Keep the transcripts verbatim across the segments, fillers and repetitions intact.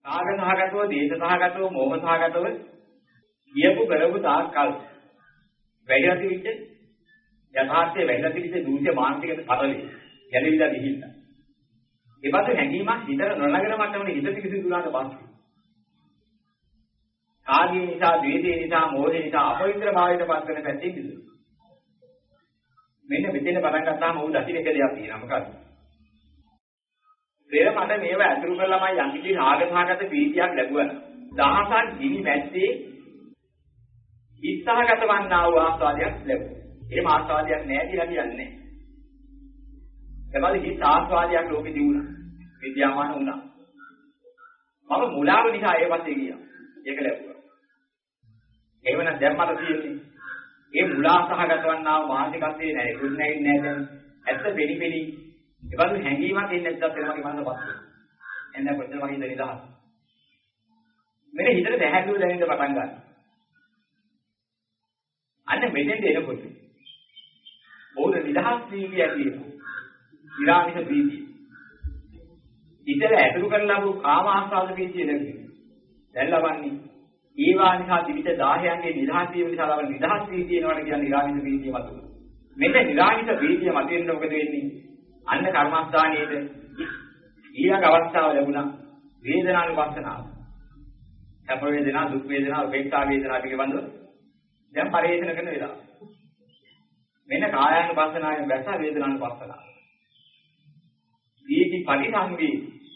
රාග සහගතව, දේශ සහගතව, මෝහ සහගතව කියපු කරපු තාක්කල් වැඩි ඇතිවිච්ච යථාර්ථයේ වැඩි ඇතිවිච්ච දූෂ්‍ය මානසික පරිලි ගැලවිලා ගිහිල්ලා. ඒ පස්සේ හැඟීමක් හිතට නොනගන මට්ටමේ හිත පිසිදුනාට පස්සේ ආදී නිසා, ද්වේෂය නිසා, මෝහය නිසා අපවිත්‍ර භාවයට පත් වෙන පැත්තේ කිසිදු. මෙන්න මෙතන පටන් ගත්තාම උන් දකින්න එක දෙයක් තියෙනවා. මොකක්ද? පෙර මට මේව ඇතුළු කරලාමයි යම් කිසි රාග සහගත ප්‍රීතියක් ලැබුවා. දහසක් ගිනි මැද්දේ ඉස්සහගත වන්නා වූ ආස්වාදයක් ලැබුවා. එහෙම ආස්වාදයක් නැහැ කියලා කියන්නේ. එතකොට හිත ආස්වාදයක් ලෝකෙ දිනුනා. විද්‍යාමාන වුණා. මම මුලාව නිසා ඒ පස්සේ ගියා. ඒක ලැබුවා. එහෙමනම් දැන් මට තියෙන්නේ මේ මුලා සහගත වන්නා වූ මානසිකත්වයේ නැහැ. දුක් නැගින්නේ නැහැ දැන්. ඇත්ත වෙලි වෙලි. ඒ වගේ හැඟීමක් එන්නේ නැත්තත් වෙන මගේ මනස පස්සේ. එන්න කොච්චර වගේ ඉඳ නිදහස්. මෙන්න හිතට දැහැදුව දැනෙන්න පටන් ගන්නවා. අන්න මෙතෙන්ට එනකොට බෞද්ධ නිදහස් වීර්යය කියනවා. විරාමිත වීර්යය. ඉතල ඇතුළු කරලා වූ කාම ආස්වාද වීර්යය නෙවෙයි. දැන් ලබන්නේ ඒවා නිසා දිවිත දහයන්ගේ නිදහස් වීම නිසා ලබන නිදහස් වීර්යය වෙනවට කියන්නේ විරාමිත වීර්යය මත. මෙන්න විරාමිත වීර්යය මත වෙන්න මොකද වෙන්නේ? අන්න කර්මස්ථානයේද ඊළඟ අවස්ථාව ලැබුණා වේදනානුපස්සනාව. සැප වේදනා, දුක් වේදනා, උපේක්ෂා වේදනා පිළිබඳව දැන් පරිේෂණ කරන වෙලාව. මෙන්න කායානුපස්සනාවෙන් වැස වේදනානුපස්සනාව. දීටි පරිසංවේදී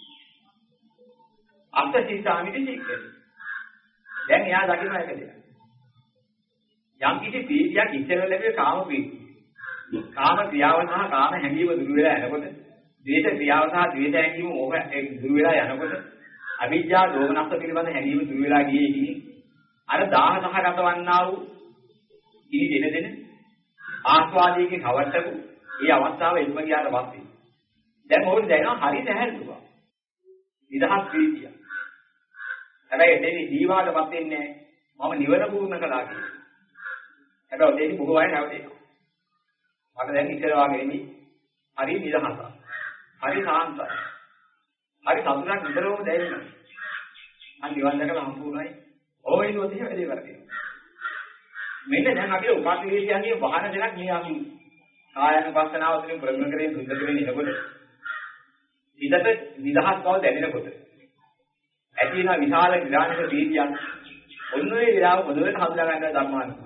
අත්ථීසාමිති සික්කේ. දැන් එයා දකින්න එක දෙයක්. යම් කිසි ප්‍රීතියක් ඉස්සෙල්ලා ලැබෙන කාම ප්‍රීතිය. කාම ක්‍රියාව සහ කාම හැඟීම දුරු වෙලා යනකොට, ද්වේෂ ක්‍රියාව සහ ද්වේෂ හැඟීම මොහ දුරු වෙලා යනකොට, අවිජ්ජා දෝමනස්ස පිළිබඳ හැඟීම දුරු වෙලා ගියේ ඉන්නේ. අර දාහ සහගත වන්නා වූ ඉනි දෙන දෙන ආස්වාදයේ කවට්ටපු ඒ අවස්ථාව එල්ම ගියාට පස්සේ දැන් මොකද දැනෙනවා හරි සැහැල්ලුවක්. නිදහස් ප්‍රීතිය. හැබැයි එතෙන්දී දීවාටපත් වෙන්නේ මම නිවන පූර්ණ කළා කියලා. හැබැයි ඔතේදී බොහෝ අය නැවතෙනවා. මට දැන් ඉතල වගේ නෙමෙයි. හරි නිදහසක්. හරි සාන්තයි. හරි සතුටක් විතරම දැනෙනවා. අන්න නිවන් දැකලා සම්පූර්ණයි. ඕයින් ඔතේ වැඩේ කරගෙන. මෙන්න දැන් අපිට උපාසකේශයන්ගේ වහන දෙයක් මේ අපි කායानुපස්සනාව තුළින් ප්‍රගුණ කරගෙන සුද්ධ කරගෙන ඉනකොට හිතට නිදහස් බව දැනෙනකොට ඇති වෙන විශාල විරාමිත ප්‍රීතියක් ඔන්න ඔය විරාම පොදුවට හඳුනා ගන්න ධර්මානුකූලව.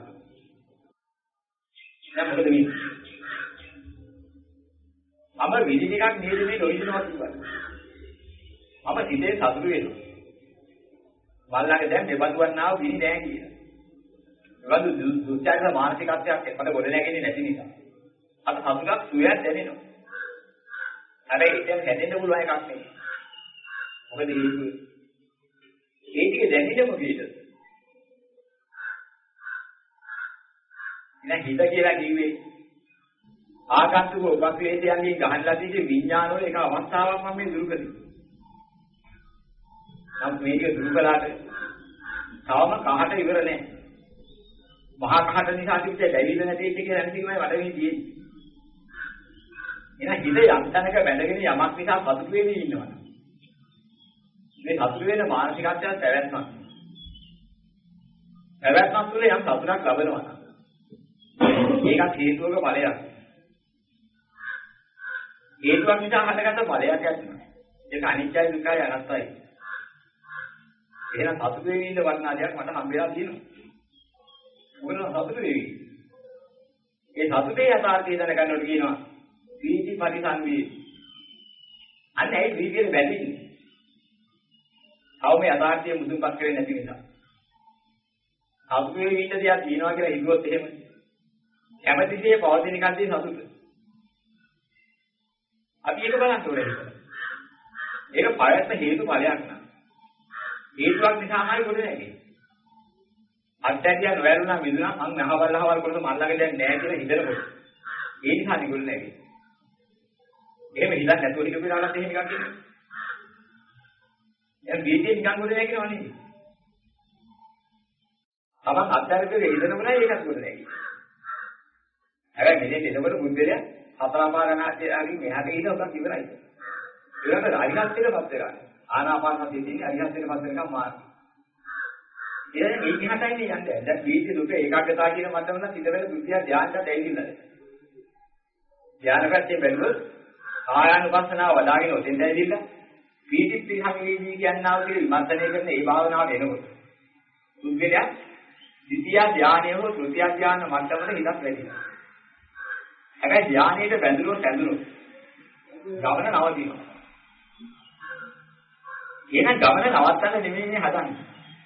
දැන් මොකද වෙන්නේ? මම විදි ටිකක් නේද මේ නොවිදිනවා කිව්වා. මම සිතේ සතුටු වෙනවා. මල්ලාගේ දැන් දෙබඳු වන්නා වූ විදි නෑ කියලා. ඒවලු දුස්චාරිත මානසිකත්වයක් එකට ගොඩ නැගෙන්නේ නැති නිසා. අත සතුටක් සුවයක් දැනෙනවා. හැබැයි ඒක හැදෙන්න පුළුවන් එකක් නෙවෙයි. මොකද හේතුව? ඒ ටික දැනෙන්නේ මොකේද? ඉතින් හිත කියලා කිව්වේ ආගන්තුක උපක්ලේශයන්ගෙන් ගහන්නලා තියෙන විඥාන වල එක අවස්ථාවක් මම මේ දුරු කරේ. නම් මේක දුරු කළාට තවම කහට ඉවර නැහැ. මහා කහට නිසා තිබිච්ච දැවිල්ල නැති එක කියලා නැතිවමයි වඩ මේ තියෙන්නේ. එහෙනම් හිත යම් තැනක බැඳගෙන යමක් නිසා සතුටු වෙන්නේ ඉන්නවා. මේ සතුටු වෙන මානසිකත්වයන් පැවැත්මක්. පැවැත්මක් තුළ යම් සතුටක් ලබනවා. ඒකත් හේතුවක ඵලයක්. හේතුවක් නිසා හටගත්ත ඵලයක් ඇතිවෙනවා. ඒක අනිත්‍යයි දුක්ඛයි අනාත්තයි. එහෙනම් සතුටු වෙමින් ඉන්න වර්ණාදයක් මට හම්බෙලා තියෙනවා. මොකද සතුටු වෙවි. ඒ සතුටේ යථාර්ථය දැනගන්නකොට කියනවා ප්‍රීති පරිසංවේදී. අන්න ඒ ප්‍රීතියෙන් බැඳින්නේ. අවම යථාර්ථය මුදුන්පත් කරේ නැති නිසා. සතුටු වෙවි ඉන්න දෙයක් තියෙනවා කියලා හිතුවොත් එහෙම කැමැතිසේ පවතින කන්දේ සතුට. අපි ඒක බලන්න ඕනේ. ඒක පයත්න හේතු ඵලයක් නා. හේතුවක් නිසාමයි ගොඩ නැගෙන්නේ. අත්‍යන්තය නොවැළුණා මිදුණා මං මහවල්ලහවල් කරලා මන් ළඟ දැන් නැහැ කියලා හිතනකොට. ඒ නිසා නිගොල්ල නැගෙන්නේ. එහෙම හිතක් නැතුව හිතපු වෙලාවලත් එහෙම එකක් කියන්නේ. දැන් වීදියේ නිකන් ගොඩ නැගෙනව නෙමෙයි. තමන් අත්‍යන්තයේ හිතනම නෑ ඒකත් ගොඩ නැගෙන්නේ. හැබැයි මෙතෙන් එනකොට බුද්ධලයා හතරපාරණාදී මෙහාට ගිහින් ඔබක් ඉවරයි. ඊළඟට අරිහත් වෙනපත් වෙනවා. ආනාපාන සතිය තියෙන්නේ අරිහත්ත්වයට පත් වෙනකම් මාර්ගය. ඒ කියන්නේ මේ විහටයි යන්නේ. දැන් වීර්ය දුක ඒකාග්‍රතාව කියන මට්ටම නම් හිත වෙන දුක්ඛ ධානයට ඇවිල්ලාද. ධාන පැත්තේ බැලුවොත් ආයානුපස්සනාව වඩාගෙන ඔතෙන් ඇවිල්ලා පීති ප්‍රිහමේදී කියනවා කියන විමර්ශනය කරන ඒ භාවනාවට එනකොට දුක්ඛලයක් ද්විතිය ධානයේ හෝ තෘතිය ධාන මට්ටමට හිතක් වැඩිනවා. හැබැයි ධානයේට බැඳුනොත් ඇඳුනොත් ගමන නවතිනවා. එහෙනම් ගමන නවත්තන්න නෙමෙයි මේ හදන්නේ.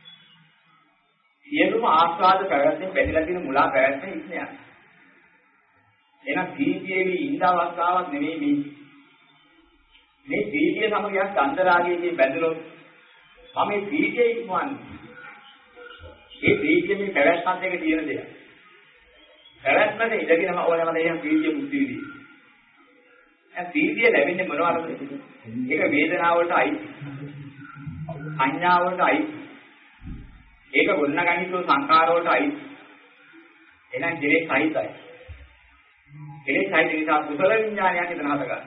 සියලුම ආස්වාද පැවැත්මෙන් බැඳලා තියෙන මුලා පැවැත්ම ඉන්නේ යන. එහෙනම් සීතියේ ඉඳ අවස්ථාවක් නෙමෙයි මේ. මේ සීතිය සමගියක් අන්තරාගයේ බැඳුනොත් මම මේ සීතියේ ඉක්මවන්නේ. මේ සීතියේ මේ පැවැත්මත් එක තියෙන දෙයක්. පැවැත්මට ඉඳගෙනම ඕනම දෙයක් සීතිය මුක්ති විදී. ඒ සීතිය ලැබෙන්නේ මොනවද? ඒක වේදනාව වලට අයිති. සංඥා වලට අයිති. ඒක ගොඩනගනිතෝ සංකාර වලට අයිති. එහෙනම් කෙලෙස් සහිතයි. කෙලෙස් සහිත නිසා කුසල විඥානයක් එතන හදගන්න.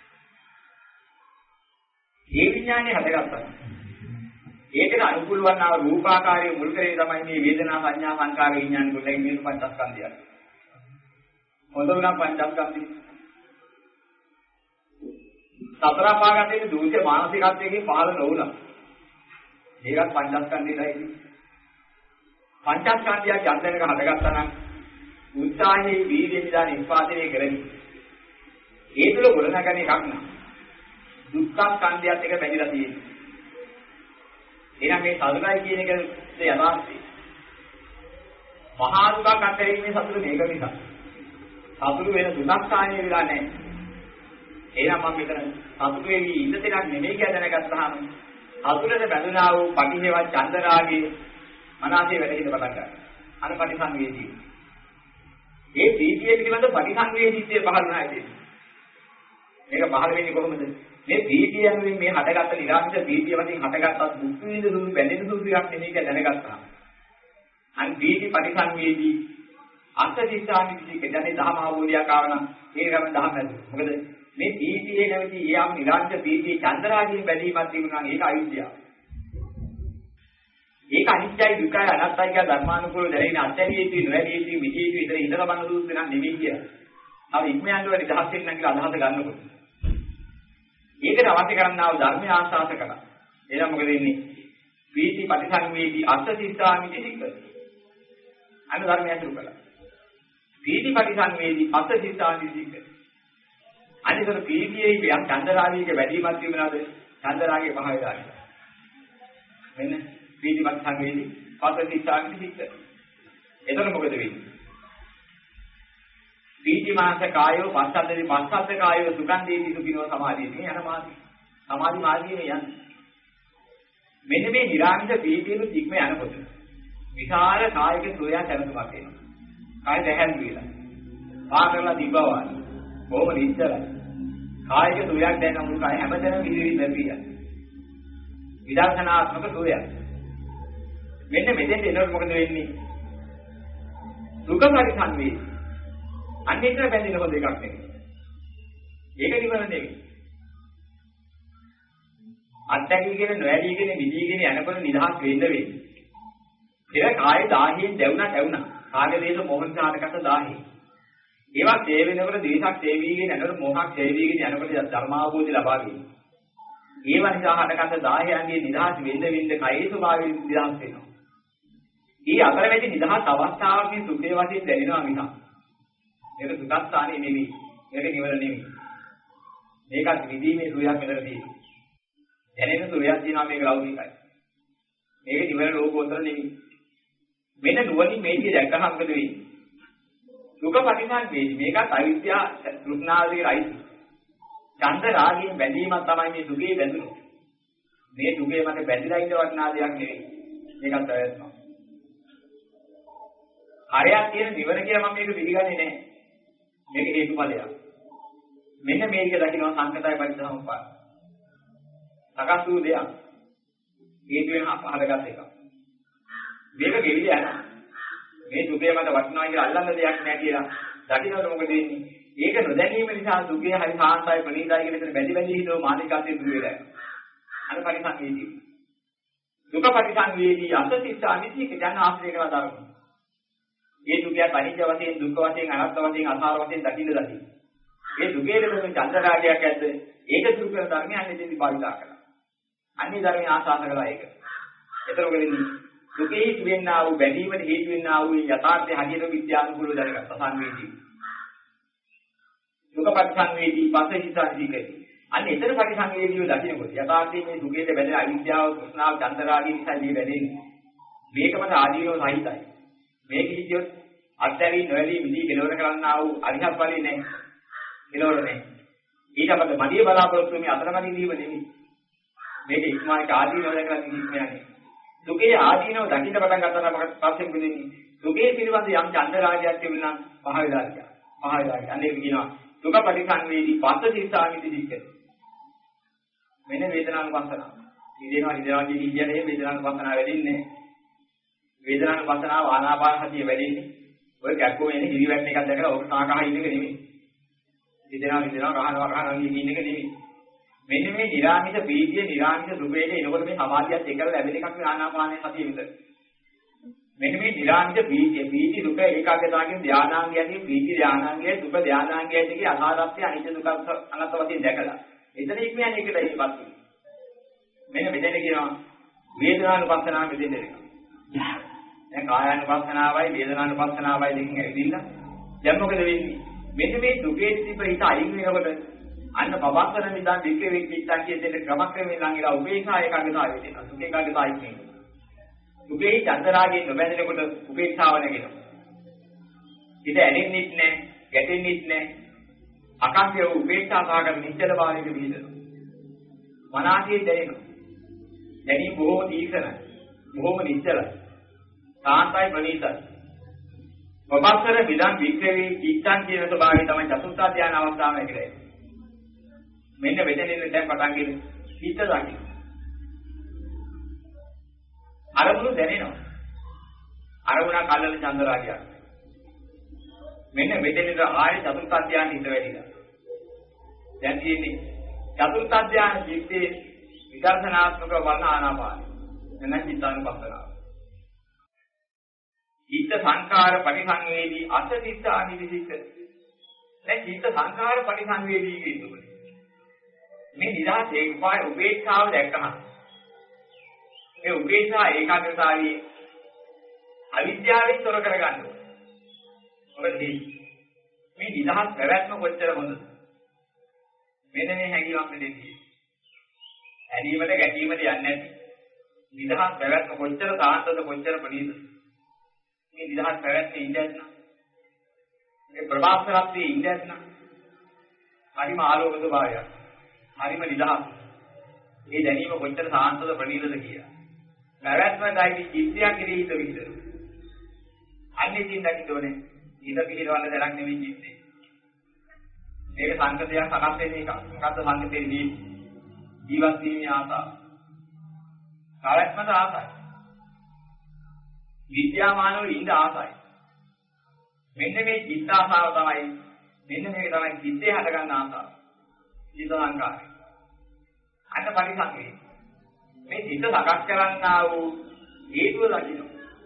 ඒ විඥානේ හදගත්තා. ඒකට අනුකූල වන්නා රූපාකාරයේ මුල් කරේ තමයි මේ වේදනා සංඥා සංකාර විඥාන ගොඩේ මේ පංචස්කන්ධය. හොඳ උනා පංචස්කන්ධය. සතර පාගතේ දුෂ්‍ය මානසිකත්වයෙන් පහළ නොවුණා. ඒකත් පංචස්කන්ධයයි. පංචස්කන්ධය චන්දනක හදගත්තා නම් උත්සාහයේ වීර්ය නිදා නිස්පාදනය කරමි. ඒ තුල ගොඩනගන එකක් නා. දුක්ඛ ස්කන්ධයත් එක බැඳිලා තියෙනවා. එහෙනම් මේ සතුටයි කියන එක යථාර්ථය. මහා දුකක් අත්හැරීමේ සතුට මේක නිසා. සතුට වෙන දුක් ස්ථානීය වෙලා නැහැ. එහෙනම් මම මෙතන සතුට වෙවි ඉන්න තැනක් නෙමෙයි කියලා දැනගත්තාම සතුටට බැඳුනා වූ පටිඝේවත් චන්දරාගේ මනසේ වැඩ හිට පටන් ගන්නවා. අර පටිසංවේදී. මේ ප්‍රීතිය පිළිබඳ පටිසංවේදීත්වය පහළ වුණා ඉතින්. මේක පහළ වෙන්නේ කොහොමද? මේ ප්‍රීතිය යනුවෙන් මේ හටගත්ත නිරාමිත ප්‍රීතිය වශයෙන් හටගත්ත දුක් විඳ දුක් බැඳෙන දුක් ටිකක් නෙමෙයි කියලා දැනගත්තා. අන් ප්‍රීති පටිසංවේදී අන්තදිස්සාමි විදිහට කියන්නේ දහම ආවෝලියක් ආවනම් ඒකම දහම නැතු. මොකද මේ ප්‍රීතියේ නැවති යාම් නිරාමිත ප්‍රීතිය චන්දරාගයෙන් බැඳීමක් තිබුණා නම් ඒක අවිද්‍යාව. ඒක අනිත්‍යයි දුකයි අනාත්තයි කියන ධර්මානුකූලව දැනෙන අත්‍යවශ්‍යී නොවැඩියී විජීවි විතර ඉඳලා බලන දුක් වෙනක් නෙමෙයි කියලා. අපි ඉක්මයන්ට වැඩි දහස් වෙන්න කියලා අදහස ගන්නකොට. ඒකට අවශ්‍ය කරන්නා වූ ධර්මය ආශාස කරා. එහෙනම් මොකද වෙන්නේ? ප්‍රීති පටිසංවේදී අත්ථිස්සාමි දෙහික. අන්න ධර්මය අතුරු කළා. ප්‍රීති පටිසංවේදී අත්ථිස්සාමි දෙහික. අනිතර ප්‍රීතියේ යම් චන්දරාගයේ වැඩිමත් තිබුණාද? චන්දරාගයේ පහ වෙලා ඉන්නවා. මෙන්න ප්‍රීති පටිසංවේදී අත්ථිස්සාමි දෙහික. එතන මොකද වෙන්නේ? ප්‍රීති මාස කායෝ පස්සද්දේ පස්සද්ද කායෝ සුගන්ධේති සුඛිනෝ සමාධියේ යන මාර්ගය. සමාධි මාර්ගයේ යන්නේ. මෙන්න මේ නිරාමිත ප්‍රීතියු තික්ම යනකොට විශාල කායික සෝයා කරනවක් එනවා. කාය දැහැන් වේලා. පාකරලා දිබවන. බොහොම නිශ්චලයි. කායික සෝයක් දැන මුළු කාය හැමදැනම විහිරි ලැබියා. විදර්ශනාත්මක සෝයක්. මෙන්න මෙතෙන් එනකොට මොකද වෙන්නේ? සුඛ පරිසංවේදී අන්නේක බැඳෙන හොඳ එකක් නෙවෙයි. ඒක නිවන නෙවෙයි. අත්‍යකීගෙන නොඇලීගෙන විදීගෙන යනකොට නිදහස් වෙන්න වෙන්නේ. ඒක කාය දාහියෙන් දැවුණා දැවුණා. කාගේ දේශ මොහොන් සාහකට දාහි. ඒවත් ඒ වෙනකොට දේශක් තේවීගෙන යනකොට මොහක් තේවීගෙන යනකොට ධර්මාවබෝධය ලබා ගැනීම. ඒව නිසා හටගත් දාහයන්ගේ නිදහස් වෙන්න වෙන්න කයේ ස්වභාවයෙන් නිදහස් වෙනවා. ඊ අතරමැදි නිදහස් අවස්ථාවක් මේ සුඛේ වශයෙන් දැනෙනවා මිසක් ඒක දුක්ඛ ස්ථානේ නෙමෙයි. ඒක නිවන නෙමෙයි. මේකත් විදීමේ සුවයක් මෙතන තියෙනවා. දැනෙන සුවයක් තියෙනවා මේක ලෞකිකයි. මේක නිවන ලෝකෝත්තර නෙමෙයි. මෙන්න නුවණින් මේ විදිහ දැක්කම මොකද වෙන්නේ? දුක පරිසංවේදී මේකත් අවිද්‍යාව තෘෂ්ණාවගේ රයිසි. ඡන්ද රාගයෙන් බැඳීමක් තමයි මේ දුකේ බැඳුනේ. මේ දුකේ මට බැඳිලා ඉන්න වටිනා දෙයක් නෙවෙයි. මේකත් වැරද්දක්. හරයක් තියෙන නිවන කියලා මම මේක පිළිගන්නේ නැහැ. මේක හේතුඵලයක්. මෙන්න මේක දකින්න සංකතය පරිසම්පාද. සකස් වූ දෙයක්. හේතු වෙන හදගත් එකක්. මේක ගෙවිලා යනවා. මේ දුකේ මට වටිනවා කියලා අල්ලන්න දෙයක් නැහැ කියලා දකින්නකොට මොකද වෙන්නේ? ඒක නොදැනීම නිසා දුකේ හරි සාන්තයි ප්‍රණීතයි කියන එක බැඳි බැඳි හිතව මානසිකත්වයේ දුර වෙලා යනවා. අර පරිසංවේදී. දුක පරිසංවේදී අසතිස්සාමිති කියන ආශ්‍රය කරලා දානවා. මේ දුකයි අනිත්‍ය වශයෙන් දුක් වශයෙන් අනාත්ම වශයෙන් අසාර වශයෙන් දකින්න දකින්න. මේ දුකේ ලැබෙන චන්දරාගයක් ඇද්ද ඒක දුරු කරන ධර්මය අනිත්‍යදී භාවිතා කරනවා. අන්නේ ධර්මය ආසාස කරලා ඒක. එතකොට වෙන්නේ දුකේ වෙන්නා වූ බැඳීමට හේතු වෙන්නා වූ යථාර්ථය හරියට විද්‍යානුකූලව දැනගත්ත සංවේදී. දුක පරිසංවේදී පස්සහිතාදීකේ. අන්නේ එතන පරිසංවේදීව දකින්නකොට යථාර්ථයේ මේ දුකේට බැඳෙන අවිද්‍යාව, තෘෂ්ණාව, චන්දරාගය නිසා දී බැඳෙන්නේ. මේකම ආදීනව සහිතයි. මේක කිව්වොත් අත්හැරී නොඇලී මිදී කෙලවර කරන්නා වූ අරිහත් ඵලෙ නැහැ. කෙලවර නැහැ. ඊට අපිට මඩිය බලාපොරොත්තු මේ අතරමැදි දීව නෙමෙයි. මේක ඉක්මානික ආදීනව දැකලා නිදිස්මයන්නේ. දුකේ ආදීනව දකින්න පටන් ගන්නකොට පස්සේ මොකදෙන්නේ? දුකේ පිළිබඳ යම් චන්දරාගයක් තිබුණා නම් පහ වෙලා ගියා. පහ වෙලා ගියා. අනේ කියනවා දුක පරිසංවේදී පස්සතිස්සාමිති දික්කේ. මෙන්න වේදනානුපස්සනාව. ඉඳේනවා ඉඳේනවා කියන ඉන්නේ වේදනානුපස්සනාව වෙදින්නේ. වේදනානුපස්සනාව ආනාපාන සතිය වැඩින්නේ. ඔය කැක්කෝ එන්නේ හිරිවැට් එකක් දැකලා ඔක සාකහා ඉන්න එක නෙමෙයි. ඉඳේනවා ඉඳේනවා කහනවා කහනවා කියන එක නෙමෙයි. මෙන්න මේ නිරාමිත ප්‍රීතිය නිරාමිත සුඛයේ එනකොට මේ සමාධියත් එක්කලා ලැබෙන එකක් මේ ආනාපානයේ සතිය විතර. මෙන්න මේ නිරාමිත ප්‍රීතිය ප්‍රීති සුඛ ඒකාග්‍රතාවකින් ධානාංගයන්ගේ ප්‍රීති ධානාංගයේ සුඛ ධානාංගයේදී අසාරත්‍ය අනිත්‍ය දුක්ඛ අනාත්ම වශයෙන් දැකලා. එතන ඉක්මයන් එකට ඉපත්. මෙන්න මෙතන කියනවා වේදනානුපස්සනාව මෙතෙන් දෙනවා. දැන් කායානුපස්සනාවයි වේදනානුපස්සනාවයි දෙකෙන් ඇවිදින්න. දැන් මොකද වෙන්නේ? මෙන්න මේ දුකේ තිබ්බ හිත අයින් වෙනකොට අන්න පවත්තන නිදාන් දෙකේ වෙච්චිට්ටා කියන දෙක ක්‍රමක්‍රමයෙන් ළඟිලා උපේක්ෂා ඒකාග්‍රතාවය වෙනවා. දුක ඒකාග්‍රතාවයි කියන්නේ. දුකේ චන්දරාගයෙන් නොබැඳෙනකොට උපේක්ෂාව නැගෙනවා. හිත ඇලෙන්නෙත් නැහැ, ගැටෙන්නෙත් නැහැ. අකම්පිය උපේක්ෂා සහගත නිශ්චල භාවයක විහිදෙනවා. මනසේ දැනෙනවා. දැනීම බොහෝ තීක්ෂණයි. බොහෝම නිශ්චලයි. සාන්තයි ප්‍රණීතයි. වබස්සර විදන් වික්‍රේ චිත්තං කියන ස්වභාවය තමයි චතුර්ථ ධානය අවස්ථාවේ කියලා. මෙන්න මෙතනින් දැන් පටන් ගන්න හිත දකින්න. අරමුණු දැනෙනවා. අරමුණ කල්ලන චන්දරාගයක්. මෙන්න මෙතනින් ආයෙ චතුර්ථ ධානය හිත වැඩිලා. දැන් තියෙන්නේ චතුර්ථ ධානය ජීවිතේ විදර්ශනාත්මක වර්ණ ආනාපාන. එන්න චිත්තානුපස්සනාව. චිත්ත සංකාර පරිසංවේදී අසතිස්ස අනිවිසික. දැන් චිත්ත සංකාර පරිසංවේදී කියන්නේ මේ නිදහස ඒ උපාය උපේක්ෂාව දැක්කම මේ උපේක්ෂා ඒකාග්‍රතාවයේ අවිද්‍යාවෙන් තොර කරගන්න ඕනේ. මොකද මේ නිදහස් පැවැත්ම කොච්චර හොඳද? මෙන්න මේ හැඟීමක් දෙන්නේ. ඇලීමට ගැටීමට යන්නේ නැති නිදහස් පැවැත්ම කොච්චර සාන්තද කොච්චර ප්‍රණීතද? මේ නිදහස් පැවැත්මේ ඉඳලා මේ ප්‍රභාස්වරත්වයේ ඉඳලා හරිම ආලෝක ස්වභාවයක්. හරිම නිදහස්. මේ දැනීම කොච්චර සාන්තද ප්‍රණීතද කියලා. පැවැත්මයි චිත්තයක් කිරීත විතර. අන්නේ තින් දකින්නෝනේ. ඊට පිළිවන්න දැනක් නෙවෙයි චිත්තේ. මේක සංකතයක් සකස් වෙන එක. මොකද්ද සංකතේදී ජීවත් වීමේ ආසාව. පැවැත්මට ආසයි. විද්‍යාමානව ඉඳ ආසයි. මෙන්න මේ චිත්ත ආසාව තමයි මෙන්න මේක තමයි චිත්තේ හටගන්න ආසාව. චිත්ත සංකාරය. අන්න පරිසංවේ. මේ චිත්ත සකස් කරන්නා වූ හේතුව දකින්න.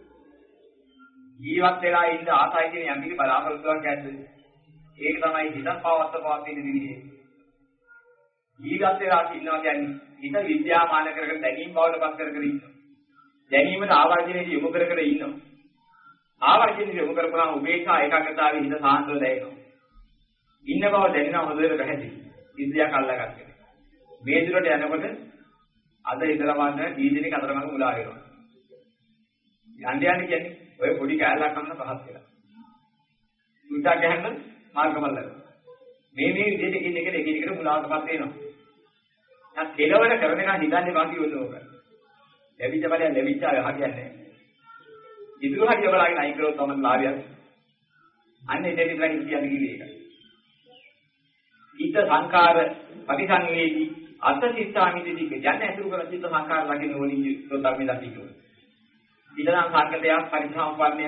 ජීවත් වෙලා ඉන්න ආසයි කියන යම් කිසි බලාපොරොත්තුවක් ඇද්ද? ඒක තමයි හිතක් පවත්ත පවත්ින විදිහේ. ජීවත් වෙලා ඉන්නවා කියන්නේ හිත විද්‍යාමාන කරගෙන දැනීම බවට පත් කර කර ඉන්නවා. දැනීමට ආවර්ජනයේ යොමු කර කර ඉන්නවා. ආවර්ජනයේ යොමු කරපුවාම උපේක්ෂා ඒකාග්‍රතාවයේ හිත සාන්තව දැනෙනවා. ඉන්න බව දැනෙනවා හොඳට පැහැදිලි. ඉන්ද්‍රියක් අල්ලගන්න. මේ දුරට යනකොට අද ඉඳලා වන්න දීදිනේ කතරමඟ මුලා වෙනවා. යන්න යන්න කියන්නේ ඔය පොඩි කෑල්ලක් ගන්න පහත් වෙලා. උන්ටා ගහන්න මාර්ගමල්ල. මේ මේ විදිහට එකින් එකට එකින් එකට මුලාවටපත් වෙනවා. දැන් කෙලවර කරන එක හිතන්නේ වාකි වලෝක. ලැබිච්ච බලය ලැබිච්ච අය හරියන්නේ නැහැ. ඉදිරි හරිය බලගෙන අයින් කරොත් තමයි ලාභයක්. අන්න එතෙන් ඉඳලා කියන්නේ කිව්වේ ඒක. චිත්ත සංකාර පරිසංවේදී අසතිස්සාමිදී කියන්නේ අතුරු කරන චිත්ත සංකාර ළඟින් ඕනින් සෝතර්මේ දකින්න. ඉදනම් සංකතයක් පරිසම්පන්නය.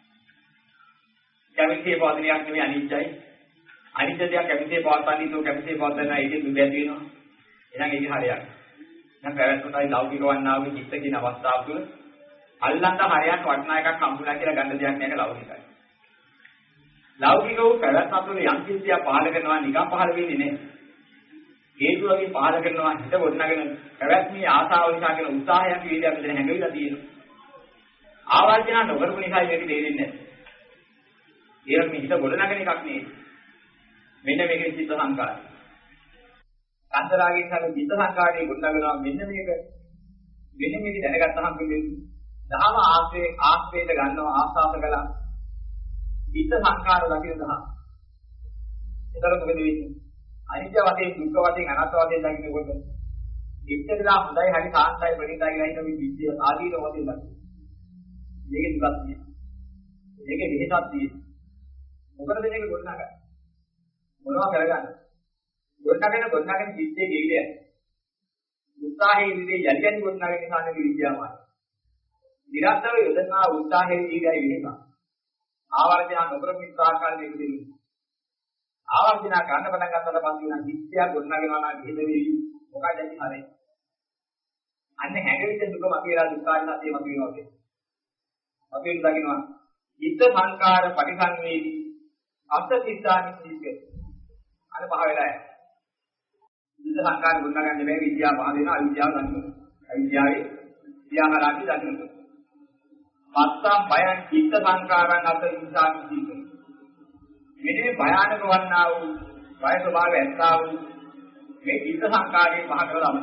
කැමිතේ පවදනියක් නෙවෙයි අනිත්‍යයි. අනිත්‍ය දෙයක් කැමිතේ පවත්තන්නේ තෝ කැමිතේ පවත්තන එකේ දුක ඇති වෙනවා. එහෙනම් ඒක හරියක්. දැන් පැවැත්මයි ලෞකික වන්නා වූ චිත්ත කියන අවස්ථාව තුළ අල්ලන්න හරියක් වටනා එකක් හම්බුනා කියලා ගන්න දෙයක් නෑ ලෞකිකයි. ලෞකික වූ පැවැත්ම තුළ යම් කිසියක් පහළ කරනවා නිකම් පහළ වෙන්නේ නෑ. හේතු වගේ පහළ කරනවා හිත ගොඩනගෙන පැවැත්මේ ආසාව නිසා කියන උත්සාහයක් වීර්යය අපිට හැඟවිලා තියෙනවා. ආවර්ජන නොකරපු නිසා මේක තේරෙන්නේ නැහැ. ඒක මේ හිත ගොඩනගෙන එකක් නෙවෙයි. මෙන්න මේකේ චිත්ත සංකාරය. කාන්තරාගෙන් තමයි චිත්ත සංකාරයේ ගොඩනගනවා මෙන්න මේක. මෙන්න මේක දැනගත්තාම කියන්නේ දහම ආශ්‍රේ ආශ්‍රේත ගන්නවා ආස්වාද කළා. චිත්ත සංකාර දකින්න දහම. ඒතර මොකද වෙන්නේ? අනිත්‍ය වශයෙන් දුක්ඛ වශයෙන් අනාත්ම වශයෙන් දකින්නකොට ඉච්ඡේදලා හොඳයි හරි සාන්තයි ප්‍රණීතයි කියලා හිතන මේ විද්‍ය ආදීන වශයෙන් දකින්න. මේකේ දුකක් තියෙනවා. මේකේ විහිසක් තියෙනවා. මොකටද මේක ගොඩනගන්නේ? මොනවා කරගන්නේ? ගොඩනගෙන ගොඩනගෙන චිත්තයේ ගෙවිලයි. උත්සාහයේ විදිහේ යලියන් ගොඩනගෙන ඉස්සන්නේ විද්‍යාවයි. නිරන්තරව යොදනා උත්සාහයේ විදිහයි වෙනවා. ආවර්ජන නොකර මිත්‍රාකාරයේ විදිහේ. ආවර්ජන ගන්න පටන් ගන්නකොට පස්සේ නම් විද්‍යාව ගොඩනගෙනවා නම් හේදෙවි මොකක්ද ඇති හරේ. අන්න හැඟවිච්ච දුක මතේලා දුක්ඛාරය සත්‍ය මත වෙනවා කියන්නේ. අපෙන් දකින්නවා චිත්ත සංකාර පරිසංවේදී අර්ථ සිද්ධානි සිද්ධ අර පහ වෙලා යනවා. චිත්ත සංකාර ගොඩනගන්න බැහැ විද්‍යාව පහ වෙනවා අවිද්‍යාව ගන්නවා. අවිද්‍යාවේ විද්‍යාහාරාටි දකින්නවා. පස්සම් බයං චිත්ත සංකාරං අර්ථ සිද්ධානි සිද්ධ. මෙන්නේ භයානක වන්නා වූ බය ස්වභාවය ඇත්තා වූ මේ චිත්ත සංකාරයේ පහ කරලා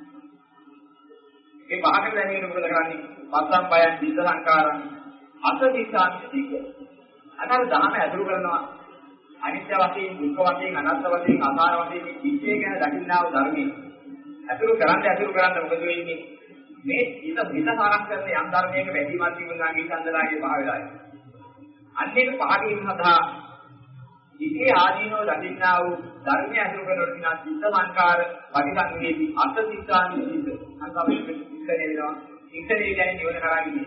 මේ පහ කර දැනීම මොකද කරන්නේ? පස්සම් බයං චිත්ත සංකාරං අසදිසාන් සිද්ධ. අතන දහම ඇතුළු කරනවා අනිත්‍ය වශයෙන් දුක්ඛ වශයෙන් අනාත්ම වශයෙන් අසාර වශයෙන් මේ චිත්තය ගැන දකින්නා වූ ධර්මයේ ඇතුළු කරන්නේ ඇතුළු කරන්න මොකද වෙන්නේ? මේ හිත හිත සාරක් කරන යම් ධර්මයක වැඩිමත් තිබුණාගේ චන්දනාගේ පහ වෙලා යනවා. අන්නේක පහකින් සඳහා ඉතේ ආදීනෝ දකින්නා වූ ධර්මය ඇතුළු කරනකොට කියන චිත්ත සංකාර පරිසංවේදී අර්ථ සිද්ධාන් සිද්ධ. අන්තමෙ ඉස්සරේ වෙනවා. ඉස්සරේ කියන්නේ නිවන කරා කියන්නේ.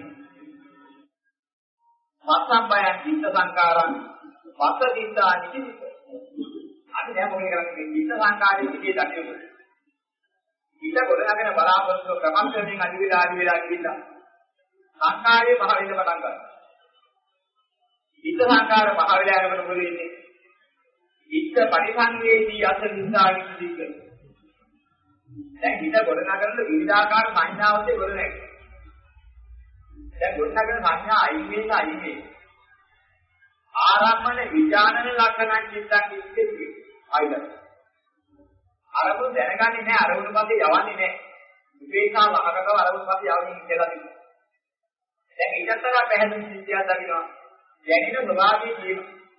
වස්සම්බයන් චිත්ත සංකාරං වස්ස සිද්ධානි සිද්ධ. අන්න දැන් මොකද කරන්නේ? චිත්ත සංකාරයේ සිටේ දකිනකොට. චිත්ත ගොඩනගෙන බලාපොරොත්තු ක්‍රමස්කරණයෙන් අදි වෙලා අදි වෙලා ගිහිල්ලා සංකාරයේ පහ වෙන්න පටන් ගන්නවා. චිත්ත සංකාර පහ වෙලා යනකොට මොකද වෙන්නේ? චිත්ත පරිසංවේදී අස සිද්ධානි සිද්ධ. දැන් හිත ගොඩනගන විවිධාකාර සංඥාවලදී ගොඩනැගෙනවා. දැන් ගොඩනගන සංඥා අයින් වෙන අයින් වෙන ආරම්මන විඥානන ලක්ෂණ චිත්තං ඉස්සේ ආයිද අරමුණ දැනගන්නේ නැහැ අරමුණ පස්සේ යවන්නේ නැහැ විපේකා ලහකව අරමුණ පස්සේ යවන්නේ කියලා තියෙනවා. දැන් ඊටතර පැහැදිලි සිද්ධියක් දකින්නවා දැනෙන ස්වභාවයේ ජීව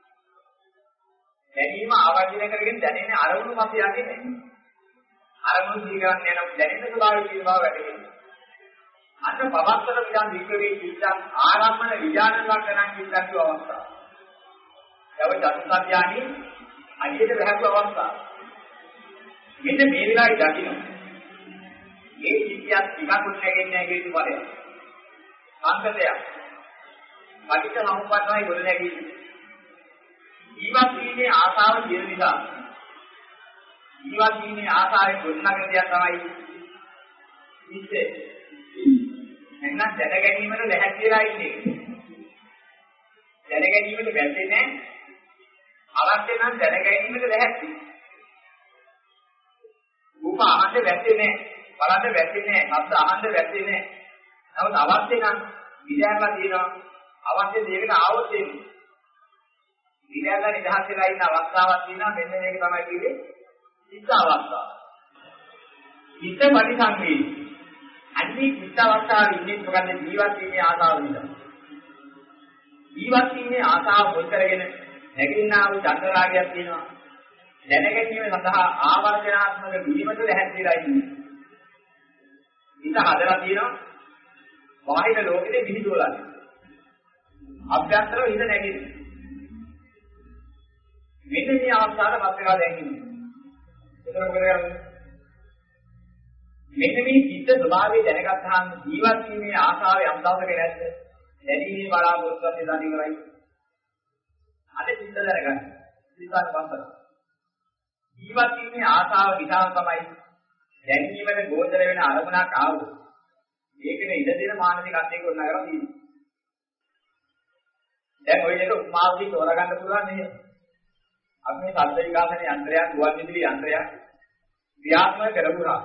දැනීම ආවර්ජනය කරගෙන දැනෙන අරමුණ පස්සේ යන්නේ නැහැ. අරමුණ දීගන්න යන දැනෙන ස්වභාවයේ ජීව බව වැඩෙනවා. අන්න පවත්තර විඥාන වික්‍රේ චිත්තං ආරම්මන විඥාන ලක්ෂණ චිත්තං කිය අවස්ථාව. යව චතුත්ථඥානි අනියද වැහපු අවස්ථාව. මෙන්න මේ විලායි දකින්න. මේ චිත්තයක් ටිකකුත් නැගෙන්නේ නැහැ කියන බලය. සංකතයක්. පටිච්ච සමුප්පන්නයි ගොඩ නැගෙන්නේ. ඊවත් වීමේ ආසාව තියෙන නිසා. ඊවත් වීමේ ආසාවෙන් ගොඩනගෙන දෙයක් තමයි ඉස්සේ. එන්න දැන ගැනීමට ලැහැත් වෙලා ඉන්නේ. දැන ගැනීමට වැටෙන්නේ නැහැ. අවශ්‍ය නම් දැන ගැනීමට ලැහැත්. රූප අහන්න වැටෙන්නේ නැහැ. බලන්න වැටෙන්නේ නැහැ. ශබ්ද අහන්න වැටෙන්නේ නැහැ. නමුත් අවශ්‍ය නම් විද්‍යාවලා තියෙනවා. අවශ්‍ය දෙයකට ආවොත් එන්නේ. විද්‍යාවලා නිදහස් වෙලා ඉන්න අවස්ථාවක් තියෙනවා. මෙන්න මේක තමයි කිව්වේ චිත්ත අවස්ථාව. චිත්ත පරිසංවේදී අනිත් චිත්ත අවස්ථාවේ ඉන්නේ මොකද ජීවත් වීමේ ආසාව නිසා. ජීවත් වීමේ ආසාව මුල් කරගෙන නැගින්නා වූ චන්ද්‍රාගයක් තියෙනවා. දැනගැනීම සඳහා ආවර්ජනාත්මක වීමට ලැහැත්තිලා ඉන්නේ. හිත හදලා තියෙනවා. බාහිර ලෝකෙදී විහිදුවලා. අභ්‍යන්තරව හිත නැගින්නේ. මෙන්න මේ අවස්ථාවට පත් වෙලා දැන් ඉන්නේ. ඒතර මොකද කරන්නේ? මෙන්න මේ චිත්ත ස්වභාවය දැනගත්තාම ජීවත් වීමේ ආශාවේ අන්තවක නැද්ද? දැනීමේ බලාපොරොත්තුවත් එදාට ඉවරයි. අද චිත්ත දැනගන්න. ඉතින් පස්සට. ජීවත් වීමේ ආශාව විතාව තමයි දැනීමේ ගෝචර වෙන අරමුණක් ආවොත් ඒකනේ ඉඳ දෙන මානසික අත්දැක උනා කරලා තියෙන්නේ. දැන් ඔය දෙක උපමාවකින් තෝරගන්න පුළුවන් නේද? අපි මේ ශබ්ද විකාශන යන්ත්‍රයක්, ගුවන් විදුලි යන්ත්‍රයක් ක්‍රියාත්මක කරගුණා.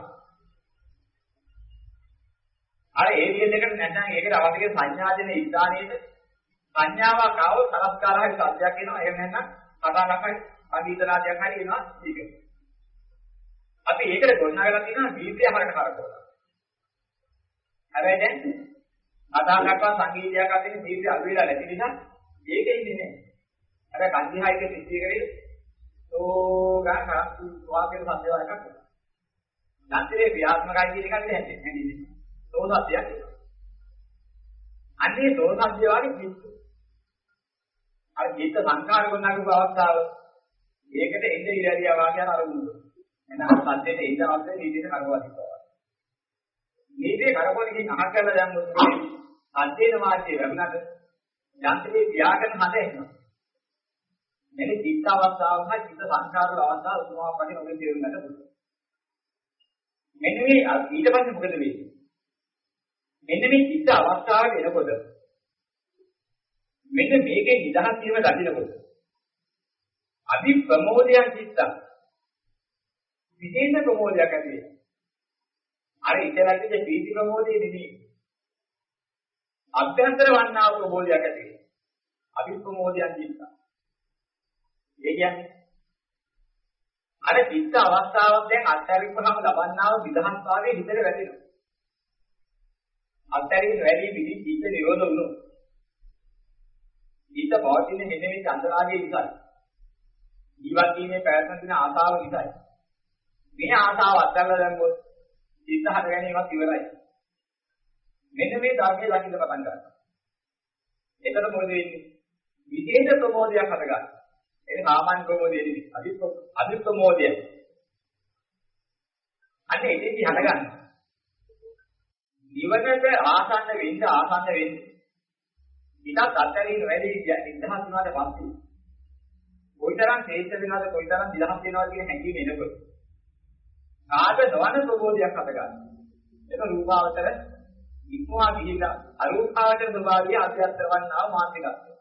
අර ඒ විදිහකට නැත්නම් ඒකට අවශ්‍ය සංඥා දෙන ඉස්හානියේ සංඥාවක් ආවොත් සලස්කාරහරි සත්‍යයක් එනවා. එහෙම නැත්නම් කතාවක් අභීතනාදයක් හරි එනවා ඒක. අපි ඒකට ගොඩනගලා තියෙනවා දීප්තිය හරකට කරකවලා. හැබැයි දැන් කතාවක්වත් සංගීතයක් අතරින් දීප්තිය අඩු වෙලා නැති නිසා ඒකේ ඉන්නේ නැහැ. හැබැයි කන්දිහායික සිද්ධිය කරේ ඕ ගන්න කරපු වාක්‍යයේ සත්‍යව එකක්. යන්ත්‍රයේ ක්‍රියාත්මකයි කියන එකත් හැදෙන්නේ. තෝසත්‍යයක්. අන්නේ තෝසත්‍ය වගේ කිව්තු. අර චිත්ත සංකාර ගොන්නගපු අවස්ථාව ඒකට එන්නේ ඉරියා වාක්‍යය අරමුණු. එනවා සත්‍යයේ ඉඳ අවස්ථේ නිදින කරවදිනවා. මේකේ කරපොලකින් අහක් කරලා දැම්මොත් අධ්‍යයන වාක්‍යය ලැබුණාට යන්ත්‍රයේ ව්‍යාකරණ හද එනවා. මෙන්න චිත්ත අවස්ථාව හා චිත්ත සංකාර අවස්ථාව උපමාවක් වශයෙන් ඔබේ තේරුම් ගන්න පුළුවන්. මෙන්න මේ ඊට පස්සේ මොකද වෙන්නේ? මෙන්න මේ චිත්ත අවස්ථාව වෙනකොට මෙන්න මේකේ නිදහස් වීම දකින්නකොට අදි ප්‍රමෝදයන් චිත්ත විශේෂ ප්‍රමෝදයක් ඇති වෙනවා. අර ඉතලට ප්‍රීති ප්‍රමෝදය නෙමෙයි. අභ්‍යන්තර වන්නා වූ ප්‍රමෝදයක් ඇති වෙනවා. අදි ප්‍රමෝදයන් චිත්ත. ඒ කියන්නේ අර චිත්ත අවස්ථාවක් දැන් අත්හැරිපුවහම ලබන්නා වූ විදහාස්භාවයේ හිතට වැටෙනවා. අත්හැරීම වැඩි විදි චිත්ත නිරෝධ වුණොත් චිත්ත පවතින මෙන්න මේ චන්දරාගයේ නිසා ජීවත් වීමේ පැවැත්ම දින ආසාව නිසායි. මේ ආසාව අත්හැරලා දැම්මොත් චිත්ත හද ගැනීමක් ඉවරයි. මෙන්න මේ ධර්මයේ ලකින්න පටන් ගන්නවා. එතකොට මොකද වෙන්නේ? විශේෂ ප්‍රමෝදයක් හද ගන්නවා. ඒක සාමාන්‍ය ප්‍රමෝදය නෙවෙයි. අදි අදි ප්‍රමෝදය. අන්නේ ඉතින් හද ගන්නවා. නිවනට ආසන්න වෙන්න ආසන්න වෙන්න. ඊටත් අත්හැරීම වැඩි නිදහස් වුණාට පස්සේ කොයිතරම් ශ්‍රේෂ්ඨ වෙනවද කොයිතරම් නිදහස් වෙනවද කියන හැඟීම එනකොට ආද නොවන ප්‍රබෝධයක් හද ගන්නවා. ඒක රූපාවචර ඉක්මවා ගිහිලා අරූපාවචර ස්වභාවය අධ්‍යාත්ම වන්නා මානසිකත්වය.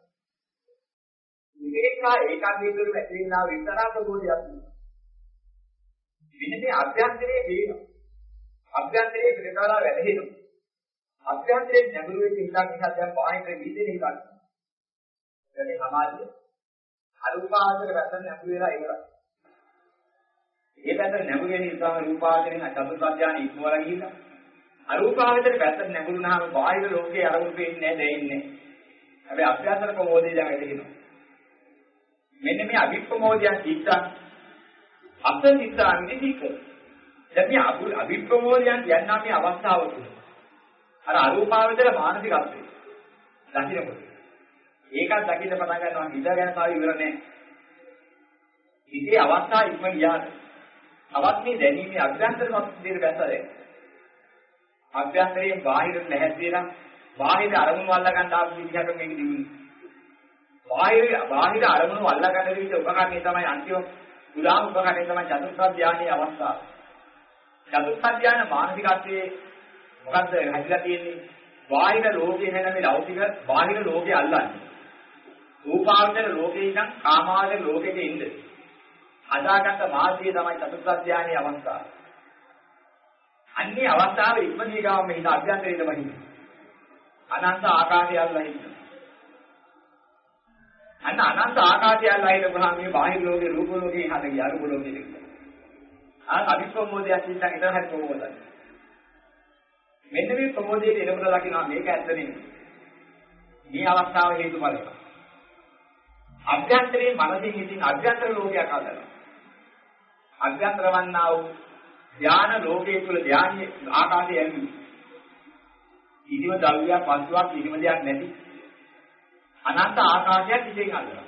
මේකා ඒකාග්‍රී තුරු ඇතිවෙනා විතරා ප්‍රබෝධයක්. මෙන්න මේ අධ්‍යාත්මයේ වේනවා. අභ්‍යන්තරයේ පිටකාරා වැඩහෙනවා. අභ්‍යන්තරයේ නැඹුරු වෙච්ච හිතක් නිසා දැන් බාහිර විදිහේ හිතක්. ඒකේ සමාධිය අරූපාවචර වැටෙන නැඹුරු වෙලා ඉවරයි. මේ පැත්තට නැඹුරු වෙන නිසා රූපාවචරයෙන් චතුර්ථ ධානය ඉක්මවලා ගිහිල්ලා අරූපාවචර පැත්තට නැඹුරුනහම බාහිර ලෝකේ අරමුණු පේන්නේ නැහැ දෙන්නේ. හැබැයි අභ්‍යන්තර ප්‍රමෝදය දැන් වැඩෙනවා. මෙන්න මේ අභිප්‍රමෝදයන් චිත්ත අසංචිත්තා නිදික දැන් මේ අභිප්‍රමෝදයන් යන්නා මේ අවස්ථාව තුන අර අරූපාවචර මානසිකත්වය දකින්නකොට ඒකත් දකින්න පටන් ගන්නවා හිත ගැන තාම ඉවර නැහැ. ඉතේ අවස්ථාව ඉක්ම ගියාට තවත් මේ දැනීමේ අභ්‍යන්තර මතකයේ බැසරේ අභ්‍යන්තරයෙන් බාහිරට නැහැදීලා බාහිර අරමුණු අල්ලා ගන්න ආපු විදිහට මේක දිනුනේ. බාහිර බාහිර අරමුණු අල්ලා ගන්න විදිහ උපකරණේ තමයි අන්තිම උදාම උපකරණේ තමයි චතුර්ථ ධානයේ අවස්ථාව. චතුර්ථ ධානය මානසිකත්වයේ මොකද්ද හැදිලා තියෙන්නේ? බාහිර ලෝකේ වෙන මේ ලෞකික බාහිර ලෝකේ අල්ලන්නේ. රූපාවචර ලෝකේ ඉඳන් කාමාවචර ලෝකෙට එන්නේ. හදාගත්ත මාර්ගය තමයි චතුර්ථ ධානයේ අවස්ථාව. අන්නේ අවස්ථාව ඉක්මනිය ගාම හිත අභ්‍යන්තරයේම හිටින්නේ. අනන්ත ආකාශය අල්ලා හිටිනවා. අන්න අනන්ත ආකාශය අල්ලා හිටපුවාම මේ බාහිර ලෝකේ රූප ලෝකේ හද ගියා රූප ලෝකෙට ගියා. ආ අභිප්‍රමෝදය සිතන් ඉතන හරි ප්‍රමෝදයි. මෙන්න මේ ප්‍රමෝදයේ එනකොට ලකිනවා මේක ඇත්ත නෙමෙයි. මේ අවස්ථාව හේතුඵලයි. අභ්‍යන්තරයේ මනසින් ඉතින් අභ්‍යන්තර ලෝකයක් හදනවා. අභ්‍යන්තර වන්නා වූ ඥාන ලෝකයේ තුල ඥානීය ආකාශය යන්නේ. කිසිම ද්‍රව්‍යයක් වස්තුවක් කිසිම දෙයක් නැති අනන්ත ආකාශයක් ඉතින් හදනවා.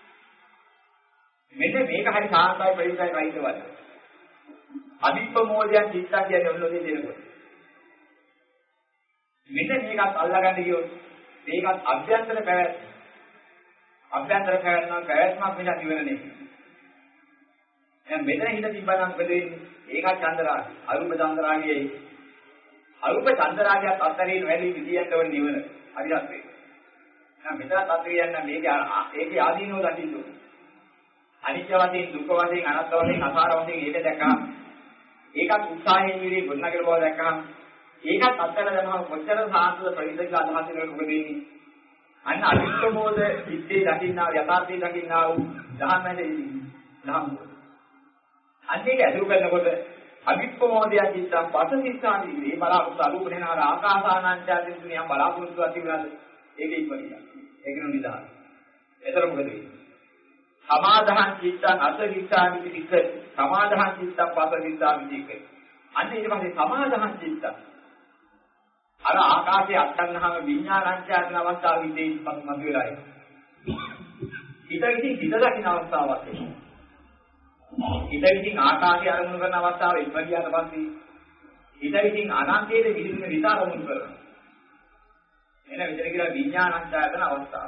මෙන්න මේක හරි සාන්තයි ප්‍රයෝගයි රහිතවද. අභිප්‍රමෝදයන් චිත්ත කියන්නේ ඔන්නෝගේ දෙනකොට. මෙන්න මේකත් අල්ලගන්න ගියොත් මේකත් අභ්‍යන්තර පැවැත්ම. අභ්‍යන්තර පැවැත්ම පැවැත්මක් වෙන නිවන නෙමෙයි. දැන් මෙතන හිත තිබ්බනම් මොකද වෙන්නේ? ඒකත් චන්දරාගය. අරූප චන්දරාගයයි. අරූප චන්දරාගයත් අත්තරින් වැඩි විදියට වන නිවන. හරියට වේ. දැන් මෙතන අත්තරිය යන මේක ඒකේ ආදීනෝ දකින්න ඕනේ. අනිත්‍ය වශයෙන්, දුක්ඛ වශයෙන්, අනාත්ම වශයෙන්, අසාර වශයෙන් ඒක දැක්කම ඒකත් උත්සාහයෙන් විරි ගොඩනගන බව දැක්කම ඒකත් අත්තර දැනම කොච්චර සාන්තද ප්‍රවිදක අදහස් වෙනවද මොකද වෙන්නේ? අන්න අවික්‍රමෝද සිද්දේ දකින්නා යථාර්ථයේ දකින්නා වූ ධර්මයේ ධම්ම. අන්නේක ඇතුළු කරනකොට අවික්‍රමෝදය චිත්තම් පසසිතානි මේ බලාපොරොත්තු අරූප වෙනාර ආකාසානංචාදින් තුනියම් බලාපොරොත්තු ඇතිවනද ඒකේ ඉපදියා. ඒක නෙවෙයි නිදාන. එතන මොකද වෙන්නේ? සමාධං චිත්තං අසවිතානි පිටික සමාධං චිත්තං පසසිතානි පිටික. අන්න ඊට පස්සේ සමාධං චිත්තං අර ආකාශයේ අත්ංගහම විඥානංචායතන අවස්ථාවෙදී මත වෙලා ඉන්නේ. ඊට විදිහ හිත දකින්න අවස්ථාවක් එනවා. ඊට විදිහ ආකාශය අරමුණු කරන අවස්ථාව ඉක්මනියට පස්සේ ඊට විදිහ අනන්තයේ විදිහට විත අරමුණු කරනවා. එන විතර කියලා විඥානංචායතන අවස්ථාව.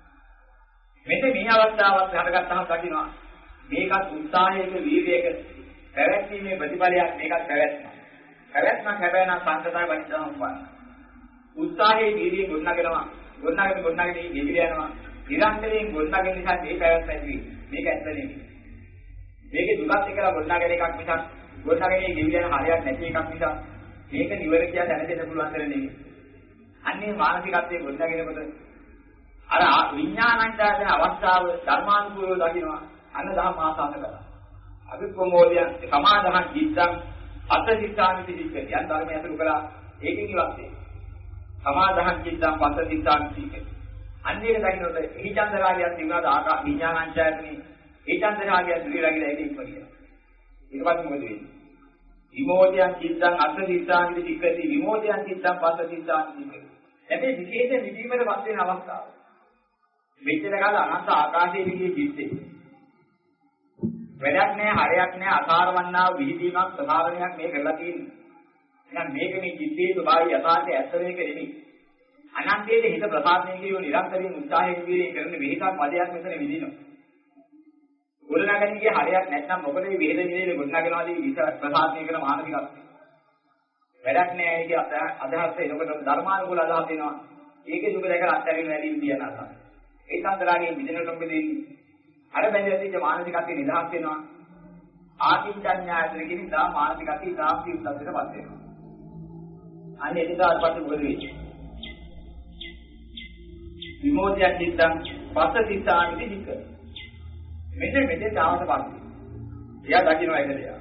මෙතන මේ අවස්ථාවත් හටගත්තාම දකින්නවා මේකත් උත්සාහයක වීර්යයක පැවැත්මේ ප්‍රතිඵලයක් මේකත් පැවැත්ම. පැවැත්මක් හැබැයි නම් සංකතයි වචනම වань. උත්සාහයේ වීර්යය ගොඩනගෙනවා. ගොඩනගෙන ගොඩනගෙන ඉදිරිය යනවා. නිරන්තරයෙන් ගොඩනගෙන නිසා මේ පැවැත්ම ඇති වෙන්නේ. මේක ඇත්ත නෙමෙයි. මේකේ දුකත් එක්කලා ගොඩනගෙන එකක් මිසක් ගොඩනගෙන ඉදිරිය යන හරියක් නැති එකක් මිසක් මේක නිවර කියලා දැනගන්න පුළුවන් දෙයක් නෙමෙයි. අන්නේ මානසිකත්වයේ ගොඩනගෙනකොට අර විඥානංචායතන අවස්ථාව ධර්මානුකූලව දකින්නවා. අන්න දහම ආසන්න කරලා. අපි ප්‍රමෝදයන් සමාධං චිත්තං අත්ථිතානි පිටික යන් ධර්මය අතුරු කළා. ඒකෙන් ඉවත් වෙනවා. සමාධං චිත්තං පස්සදිතානි පිටික. අන්නේක දකින්නොත් එහි චන්දරාගයක් තිබුණාද ආකා විඥානංචායතනේ ඒ චන්දරාගය දුරිලාගිලා ඒක ඉක්මනිය. ඊට පස්සේ මොකද වෙන්නේ? විමෝදයන් චිත්තං අත්ථිතානි පිටිකති විමෝදයන් චිත්තං පස්සදිතානි පිටික. එතේ විශේෂ නිදීමකට වත් වෙන අවස්ථාව. මෙච්චර කාල අනන්ත ආකාශයේ විදිහේ ජීවිතේ. වැඩක් නැහැ, හරයක් නැහැ, අසාරවන්නා විහිදීමක් සමාවරණයක් මේ කරලා තියෙන්නේ. එහෙනම් මේක මේ ජීවිතයේ ස්වභාවය යථාර්ථය ඇත්ත මේක නෙමෙයි. අනන්තයේ හිත ප්‍රසාරණය කියෝ නිරන්තරයෙන් උත්සාහයෙන් විදිහේ කරන විහිදක් පදයක් මෙතන විදිනවා. ගොඩනගන්නේ හරයක් නැත්නම් මොකද මේ වේද නිලේ ගොඩනගනවාදී විස ප්‍රසාරණය කරන මානසිකත්වය. වැඩක් නැහැ කියන අදහස එනකොට ධර්මානුකූල අදහස් එනවා. ඒකේ දුක දැකලා අත්හැරින්න වැඩි විදිය නැහැ. ඒ සංතරාගේ විදිනට මොකද වෙන්නේ? අර බැඳෙච්ච මානසිකත්වයේ නිදහස් වෙනවා. ආකින්චඤ්ඤායතන කියන දා මානසිකත්වයේ දාප්ති උද්දස්සටපත් වෙනවා. අනේ එදිකාත් පස්සේ මොකද වෙන්නේ? විමෝචය චිත්තං පස්සතිතානි දික. මෙන්න මෙතෙන් ආවට පස්සේ එයා දකින්න එක දෙයක්.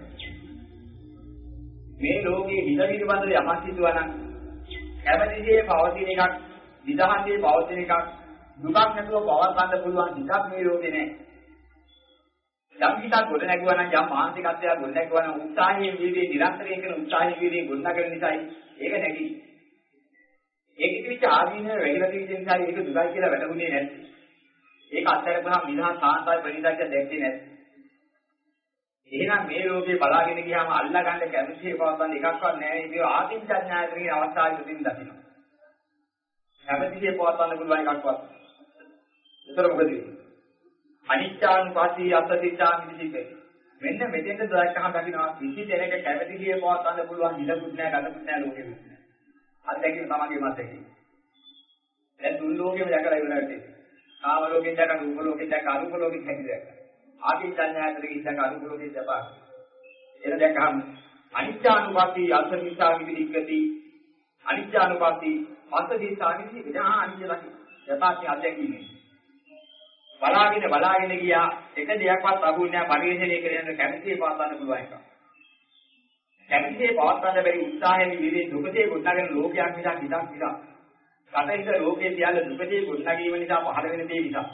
මේ ලෝකයේ හිත පිළිබඳව යමක් හිතුවා නම් කැමැතිසේ පවතින එකක්, විදහාන්සේ පවතින එකක්, දුකක් නැතුව පවත්වන්න පුළුවන් එකක් මේ ලෝකේ නැහැ. යම් හිතක් ගොඩ නැගුවා නම් යම් මානසිකත්වයක් ගොඩ නැගුවා නම් උත්සාහයෙන් වීර්යයෙන් නිරන්තරයෙන් කරන උත්සාහයෙන් වීර්යයෙන් ගොඩ නැගෙන නිසායි ඒක නැගී. ඒක ඉතිවිච්ච ආදීන වැඩිලා තියෙන නිසා ඒක දුකයි කියලා වැටහුනේ නැති. ඒක අත්හැරපුවාම නිදහස් සාන්තයි ප්‍රණීතයි දැක්කේ නැති. එහෙනම් මේ ලෝකේ බලාගෙන ගියාම අල්ලා ගන්න කැමැතිේ පවත්වන්න එකක්වත් නැහැ. ඒක ආකින්චඤ්ඤායතනයේ අවස්ථාවේ තුලින් දකින්න. කැමැතිේ පවත්වන්න පුළුවන් එකක්වත්. ඒතර මොකද වෙන්නේ? අනිච්චානුපස්සී අත්ථිතානි විදිහේ. මෙන්න මෙතෙන්ද දැක්කම දකින්නවා කිසි දෙයක කැමැතිේ පවත්වන්න පුළුවන් ඉලකුත් නැහැ, ගතකුත් නැහැ ලෝකෙ. අත්දැකීම තමගේ මතකේ. දැන් තුන් ලෝකෙම දැකලා ඉවරයි. කාම ලෝකෙන් දැක රූප ලෝකෙන් දැක අරූප ලෝකෙන් දැක. ආකින්චඤ්ඤායතනයේ ඉඳන් අරූප ලෝකෙන් දැපා. එන දැක්කම අනිච්චානුපස්සී අත්ථිතානි විදිහේ අනිච්චානුපස්සී අත්ථිතානි විදිහේ ආ අනිච්ච දකි. යථාර්ථය අධ්‍යක්ීමේ. බලාගෙන බලාගෙන ගියා එක දෙයක්වත් අහුන්නේ නැහැ පරිශ්‍රණය කරගෙන කැමැතිේ පවත්වන්න පුළුවන් එක. කැමැතිේ පවත්වන්න බැරි උත්සාහයෙන් විදිහේ දුකේ ගොඩනගෙන ලෝකයක් නිසා හිතක් නිසා. රටේක ලෝකයේ සියල්ල දුකේ ගොඩනගීම නිසා පහළ වෙන දේ නිසා.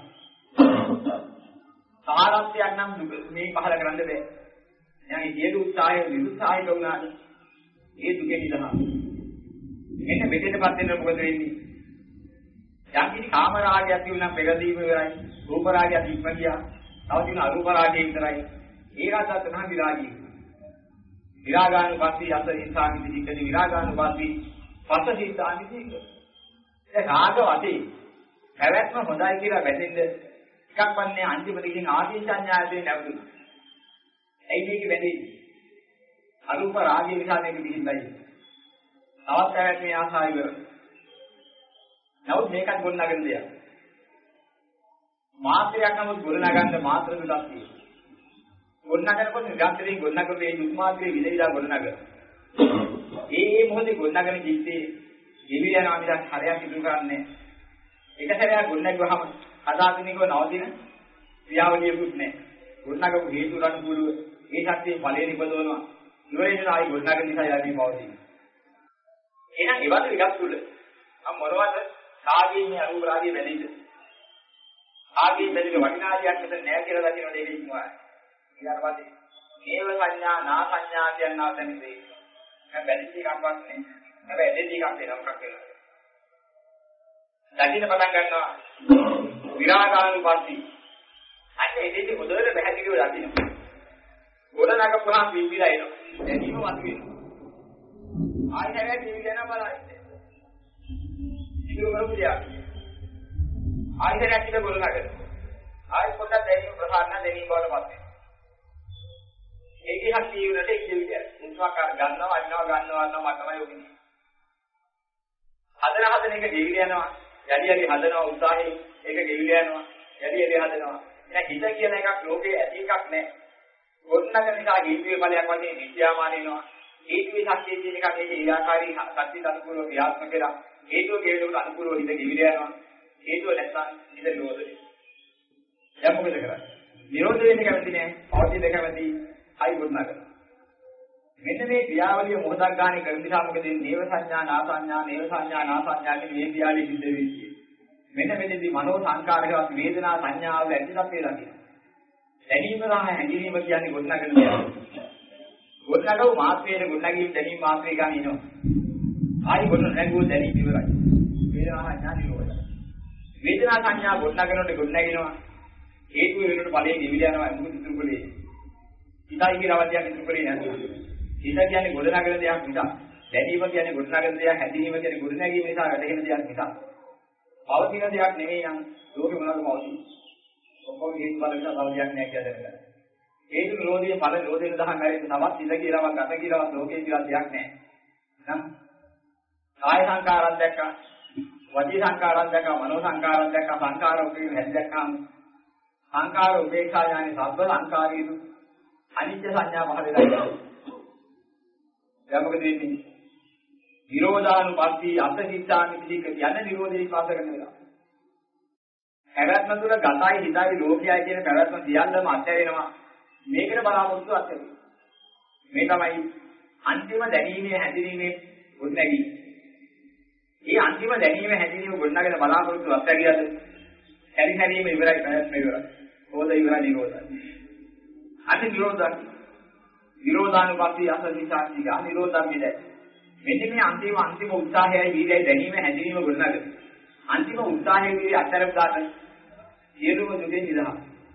සාරත්වයක් නම් මේ පහළ කරන්න බෑ. දැන් සියලු උත්සාහය නිරුත්සාහික වුණාද? ඒ දුකේ නිදහස. මෙන්න මෙතනපත් වෙන මොකද වෙන්නේ? යම් කිසි කාම රාගයක් තිබුණා පෙරදීම වෙරයි. රූප රාගය තිබ්බ ගියා. තව තියෙන අරූප රාගය විතරයි. ඒකත් තමයි විරාගය. විරාගානුපස්සී අසරිතානි විදිහට විරාගානුපස්සී පස්සසිතානි විදිහට. ඒ රාග වතේ පැවැත්ම හොඳයි කියලා වැටෙන්න එකක් වන්නේ අන්තිමට ගිහින් ආදීසඤ්ඤායතේ නැවතුණා. ඇයි මේක වෙන්නේ? අරූප රාගය නිසා මේක පිළිඳයි. තවත් පැවැත් මේ ආසාව ඉවර. නමුත් මේකත් ගොඩනගන දෙයක්. මාත්‍රයක් නමුත් ගොඩනගන්න මාත්‍ර දුලක් තියෙනවා. ගොඩනගනකොට නිරන්තරයෙන් ගොඩනගන මේ දුක් මාත්‍රේ විදවිලා ගොඩනගන. ඒ ඒ මොහොතේ ගොඩනගන ජීවිතේ ජීවි යනවා මිසක් හරයක් ඉදිරි කරන්නේ. එක සැරයක් ගොඩනගුවාම අදාදිනේකව නවතින ක්‍රියාවලියකුත් නැහැ. ගොඩනගපු හේතු අනුකූලව ඒ ශක්තිය ඵලයේ නිපදවනවා. ඉවරේන ආයි ගොඩනගන නිසා යන්නේ පවතින. එහෙනම් ඒවත් විගත් තුල අම් මොනවද සාගීන්නේ අරූප රාගයේ බැඳිද? ආගී බැඳින වටිනාදියක් මෙතන නැහැ කියලා දකින්න දෙයක් ඉන්නවා. ඊට පස්සේ මේව සංඥා නා සංඥා කියනවා තමයි. දැන් බැඳිච්ච එකක්වත් නේ. හැබැයි දෙවි එකක් වෙනවා මොකක් වෙනවද? දකින්න පටන් ගන්නවා විරාගානුපස්සී. අන්න එදෙදි හොඳට පැහැදිලිව දකින්න. ගොඩ නගපුවාම විවිලා එනවා. දැනීම වත් වෙනවා. ආයෙ හැබැයි විවිල යනවා බලන්න. ඉතින් මොකද ආයෙ හැබැයි ගොඩ නගන. ආයෙ පොඩ්ඩක් දැනීම ප්‍රසන්න දැනීම වලපත් වෙනවා. ඒකේ හක්තිය උනට ඒක විදියට. මුස්වාකාර ගන්නවා අන්නවා ගන්නවා අන්නවා මම තමයි ඔබින්නේ. හදන හදන එක දෙවිල යනවා. යටි යටි හදනවා උත්සාහයෙන් ඒක දෙවිල යනවා. යටි යටි හදනවා. එහෙනම් හිත කියන එකක් ලෝකේ ඇති එකක් නෑ. ගොඩනගන නිසා හේතුවේ ඵලයක් වශයෙන් විද්‍යාමාන වෙනවා. හේතුවේ ශක්තිය කියන එක මේකේ ඊලාකාරී ශක්තියට අනුකූලව ක්‍රියාත්මක වෙලා හේතුව හේතුවට අනුකූලව හිත දෙවිල යනවා. හේතුව නැත්නම් හිත නිරෝධ වෙනවා. දැන් මොකද කරන්නේ? නිරෝධ වෙන්න කැමති නෑ. පවතින කැමති හයි ගොඩනගන. මෙන්න මේ ක්‍රියාවලිය මොහොතක් ගානේ කරන නිසා මොකද වෙන්නේ? නේව සංඥා නා සංඥා නේව සංඥා නා සංඥා කියන මේ ක්‍රියාවලිය සිද්ධ වෙන්නේ. මෙන්න මෙතනදී මනෝ සංකාරකවත් වේදනා සංඥාවල ඇතිසක් වේලා කියනවා. දැනීම සහ හැඟීම කියන්නේ ගොඩනගන දෙයක්. ගොඩනගව මාත්‍රයේ ගොඩනගීම් දැනීම මාත්‍රේ ගන්න ඉනවා. ආයි ගොඩනගුව දැනීම ඉවරයි. වේදනා සංඥා නිරෝධයි. වේදනා සංඥා ගොඩනගනකොට ගොඩනගිනවා. හේතු වෙනුවට ඵලයේ නිවිල යනවා මොකද ඉතුරුකලේ. ඉතයි කියලා අවධියක් ඉතුරුකලේ නැතුව. හිත කියන්නේ ගොඩනගන දෙයක් නිසා. දැනීම කියන්නේ ගොඩනගන දෙයක්, හැදීම කියන්නේ ගොඩනැගීම නිසා වැටහෙන දෙයක් නිසා. පවතින දෙයක් නෙවෙයි නම් ලෝකෙ මොනවද පවතින්නේ? ඔක්කොම හේතු බල නිසා පවතියක් නැහැ කියලා දැනගන්න. හේතු නිරෝධයේ ඵල නිරෝධයෙන් දහම් නැරෙන්න තවත් ඉඳ කියලාවත් ගත කියලාවත් ලෝකේ කියලා දෙයක් නැහැ. නම් කාය සංකාරයක් දැක්කා, වචී සංකාරයක් දැක්කා, මනෝ සංකාරයක් දැක්කා, සංකාර උපේක්ෂා හැදෙක්කාම සංකාර උපේක්ෂා ඥානෙ සබ්බ සංකාරීදු අනිත්‍ය සංඥා පහල වෙලා යනවා. දැන් මොකද වෙන්නේ? නිරෝධානුපස්සී අත්ථිච්ඡාමි පිළික යන නිරෝධේ පාස කරන වෙලාව. පැවැත්ම තුළ ගතයි හිතයි ලෝකයයි කියන පැවැත්ම සියල්ලම අත්හැරෙනවා. මේකට බලාපොරොත්තු අත්හැරෙනවා. මේ තමයි අන්තිම දැනීමේ හැඳිනීමේ ගොඩනැගීම. මේ අන්තිම දැනීමේ හැඳිනීම ගොඩනගෙන බලාපොරොත්තු අත්හැරියද? හැරි හැරීම ඉවරයි පැවැත්ම ඉවරයි. හොද ඉවරයි නිරෝධයි. අන්න නිරෝධයි. නිරෝධානුපස්සී අත්ථිච්ඡාමි ගා නිරෝධම් විදයි. මෙන්න මේ අන්තිම අන්තිම උත්සාහයයි වීර්යයි දැනීම හැඳිනීම ගොඩනගන. අන්තිම උත්සාහයේ වීර්ය අත්හැරපු දාන සියලුම දුකෙන් නිදහස්.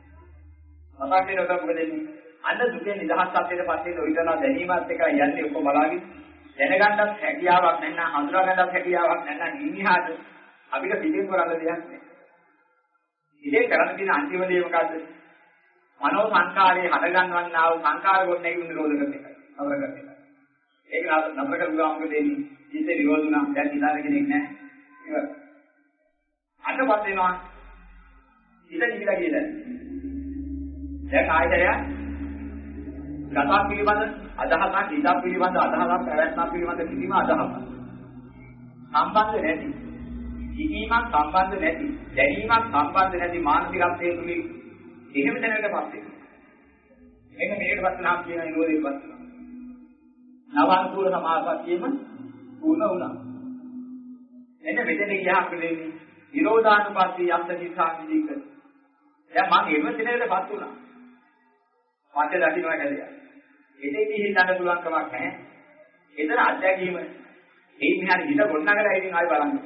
මතක් වෙනකොට මොකද වෙන්නේ? අන්න දුකෙන් නිදහස් සත්‍යයට පස්සේ ඔයිතලා දැනීමත් එක යන්නේ ඔක්කොම බලාගෙන දැනගන්නත් හැකියාවක් නැත්නම් හඳුනා ගන්නත් හැකියාවක් නැත්නම් නිවිහාද අපිට පිටින් කරන්න දෙයක් නැහැ. ඉතින් කරන්න තියෙන අන්තිම දේ මොකද්ද? මනෝ සංකාරයේ හද ගන්නවන්නා වූ සංකාර ගොඩනැගීම නිරෝධ කරන එක. අවර කරන එක. ඒක නතර කරුවා මොකද වෙන්නේ? ජීවිත නිරෝධුණා දැන් ඉඳලා කෙනෙක් නැහැ. ඒක අන්නපත් වෙනවා. ඉත නිවිලා කියලා. දැන් ආයතනය ගතක් පිළිබඳ අදහසක් ඉදක් පිළිබඳ අදහසක් පැවැත්මක් පිළිබඳ කිසිම අදහසක් සම්බන්ධ නැති. කිසිමක් සම්බන්ධ නැති. දැනීමක් සම්බන්ධ නැති මානසිකත්වයේ තුලින් එහෙම දැනකටපත් වෙනවා. මෙන්න මේකට පස්සේ නම් කියන නිරෝධයට පස්සේ නවානුකූල සමාපත්තියම පූර්ණ වුණා. එන්න මෙතන ගියාම වෙන්නේ නිරෝධානුපස්සී අත්ථිච්ඡාමිදික. දැන් මම එහෙම දිනේටපත් වුණා. මට දකින්නවා කියලා. එතෙන්දී හිතන්න පුළුවන් කමක් නැහැ. ඒතර අත්දැකීම ඒ විහාරේ හිත ගොඩනගලා ඉතින් ආයෙ බලන්න.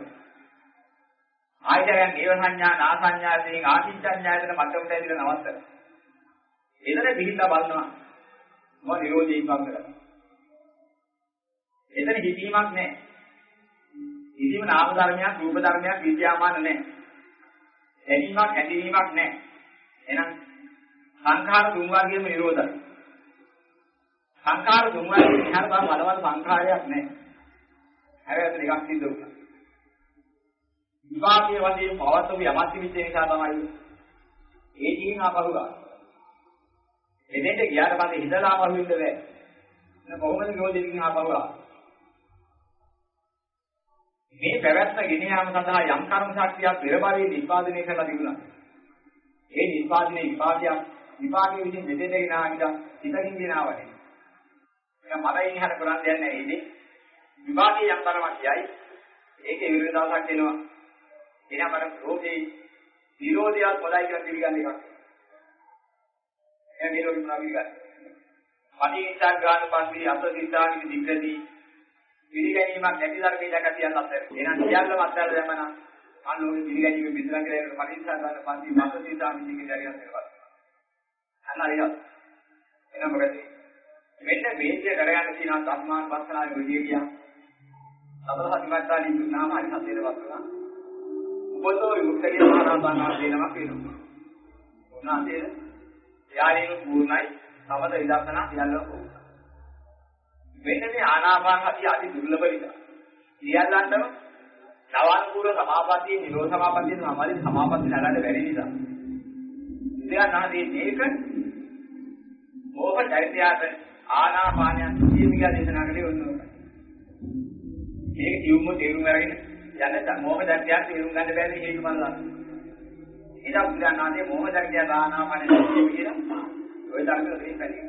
ආයතයන් දේව සංඥා නා සංඥා දෙකින් ආකින්චඤ්ඤායතන මට්ටමට ඇවිල්ලා නවත්තන. එතන පිළිලා බලනවා. මොන නිරෝධී ඉක්මන් කරලා. එතන හිතීමක් නැහැ. හිතීම නාම ධර්මයක් රූප ධර්මයක් විද්‍යාමාන නැහැ. දැනීමක් හැඳිනීමක් නැහැ. එහෙනම් සංඛාර තුන් වර්ගයේම නිරෝධයි. සංඛාර දුන්නාට විහාර බා මලවල් සංඛාරයක් නැහැ. හැබැයි ඒක නිකන් සිද්ධ වුණා. විපාකයේ වශයෙන් පවත්වපු යමත් විචේ නිසා තමයි ඒ ජීන් ආපහු ගන්න. එදෙන්ට ගියාට පස්සේ හිතලා ආපහු ඉන්න බෑ. නේ කොහොමද ගෝධිකින් ආපහු ආවා? මේ පැවැත්ම ගෙන යාම සඳහා යම් කර්ම ශක්තියක් පෙරබලයේ නිෂ්පාදනය කරලා තිබුණා. ඒ නිෂ්පාදනයේ විපාකයක් විපාකයේ විදිහින් දෙදෙනෙක් ගෙනා හිටා හිතකින් ගෙනාවනේ. එහෙනම් මට ඉහළ කරන්න දෙයක් නැහැ. ඉතින් විපාකයේ යම් තරමක් යයි. ඒකේ විරුද්ධතාවක් එනවා. එහෙනම් මට රෝගේ විරෝධයක් පොඩයි කියලා පිළිගන්න එකක්. එහෙනම් විරෝධය මොනවා පිළිගන්නේ? පටිච්චසමුප්පාද ගාන පස්සේ අත සිතාවිදි දිග්ගදී පිළිගැනීමක් නැති ධර්මයේ දැකතියක් අත්හැර. එහෙනම් සියල්ලම අත්හැර දැමන අනුලෝක පිළිගැනීමේ බිඳලා කියලා පටිච්චසමුප්පාද ගාන පස්සේ අත සිතාවිදි දිග්ගදී කියලා. අන්නරිය. එහෙනම් මොකද? මෙන්න මේකේ කරගන්න තියෙන සම්මාන වස්තනාවේ විදිය කියා. සතර සතිපට්ඨාන දුන්නාම හරි හතේට වස්තුනා. උපතෝ විමුක්තිය මහානාපාන දෙනමක් වෙනවා. උනාදේ යාලේන පූර්ණයි සමත විදර්ශනා සියල්ලම. මෙන්න මේ ආනාපාන සතිය අති දුර්ලභ විදිහ. සියල්ලන්ටම නවානුකූල සමාපatti නිරෝධ සමාපatti සමාධි සමාපatti නඩන්න බැරි නිසා. ඉතින් නැහදී මේක මොහ චෛත්‍යයට ආනාපානයන් සිහිය දේශනා කළේ වුණා. මේක කියුම්ම තේරුම් අරගෙන යන්න මොහ චෛත්‍යයට තේරුම් ගන්න බැරි හේතු බලන්න. ඊට උදා නැහදී මොහ චෛත්‍යයට ආනාපානය සිහිය කියලා ඔය ධර්මවල දෙන්නේ.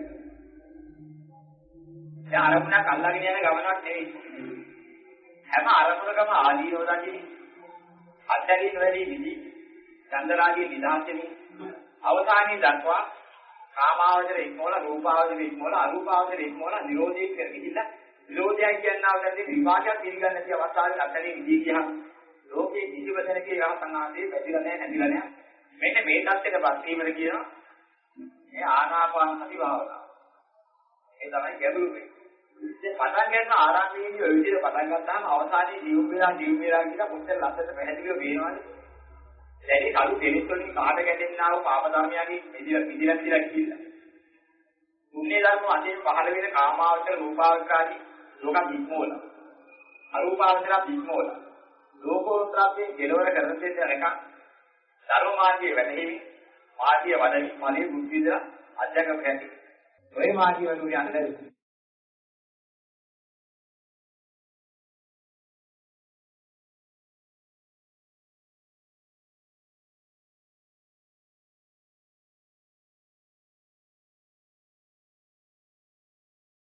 දැන් අරමුණක් අල්ලගෙන යන ගමනක් නෙවෙයි. හැම අරමුණකම ආදීනෝ දකින්නේ. අත්දැකීම් වැඩි විදි. චන්දරාගයේ නිදාසෙමි. අවසානයේ දක්වා කාමාවචර ඉක්මවල රූපාවචර ඉක්මවල අරූපාවචර ඉක්මවල නිරෝධී කරගිහිල්ලා නිරෝධය කියනවා දැන් විපාකයක් පිළිගන්න නැති අවස්ථාවේ අත්දැකීම් විදි කියහම ලෝකේ කිසිවදනකේ රහතන්ාදී වැදිලා නැහැ නැතිලා නැහැ. මෙන්න මේ தත්ත්වයටපත් වීමර කියනවා මේ ආනාපාන සති භාවනාව. ඒ තමයි ගැඹුරු වෙන්නේ. ඉතින් පටන් ගන්න ආරම්භයේදී ඔය විදිහට පටන් ගත්තාම අවසානයේ ජීව වේලා ජීව වේලා කියලා කොච්චර ලස්සනට පැහැදිලිව වෙනවද? දැන් කලු දෙනිත් වලින් කාට ගැටෙන්නා වූ පාප ධර්මයන්ගේ විදිහට විදිහට කියලා කිව්ලා. පුණ්‍ය ධර්ම අධින් පහළ වෙන කාමාවචර රූපාවචර ආදී ලෝක විස්මෝල. අරූපාවචර විස්මෝල. ලෝකෝත්තරයෙන් කෙලවර කරන දෙයක් එක ධර්ම මාර්ගයේ වැඩෙමි. මාර්ගය වඩමි. මාර්ගයේ බුද්ධ විදලා අධ්‍යාත්මික හැටි. ඔය මාර්ගය වල යන්නේ